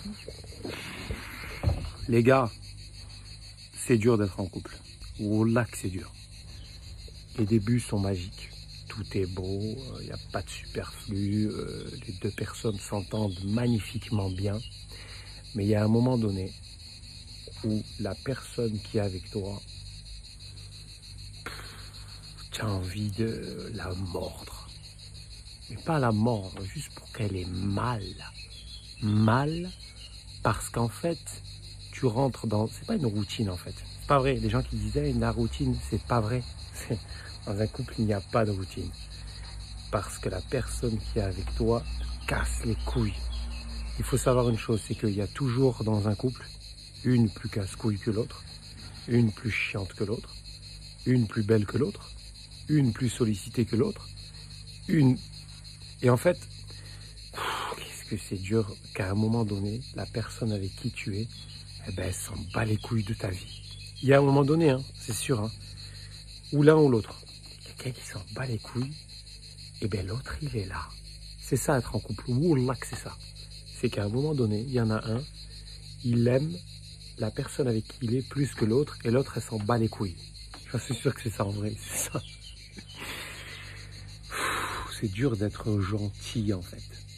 Les gars, c'est dur d'être en couple. Wallah que c'est dur. Les débuts sont magiques. Tout est beau, il n'y a pas de superflu, les deux personnes s'entendent magnifiquement bien. Mais il y a un moment donné où la personne qui est avec toi, tu as envie de la mordre. Mais pas la mordre, juste pour qu'elle ait mal. Mal, parce qu'en fait, tu rentres dans... C'est pas une routine en fait. C'est pas vrai. Les gens qui disaient la routine, c'est pas vrai. Dans un couple, il n'y a pas de routine. Parce que la personne qui est avec toi casse les couilles. Il faut savoir une chose, c'est qu'il y a toujours dans un couple une plus casse-couille que l'autre, une plus chiante que l'autre, une plus belle que l'autre, une plus sollicitée que l'autre, une... Et en fait, qu'est-ce que c'est dur qu'à un moment donné, la personne avec qui tu es, eh ben, elle s'en bat les couilles de ta vie. Il y a un moment donné, hein, c'est sûr, hein, ou l'un ou l'autre. Quelqu'un qui s'en bat les couilles, et bien l'autre, il est là. C'est ça être en couple. Wallah que c'est ça. C'est qu'à un moment donné, il y en a un, il aime la personne avec qui il est plus que l'autre, et l'autre, elle s'en bat les couilles. Je suis sûr que c'est ça en vrai, c'est ça. C'est dur d'être gentil en fait.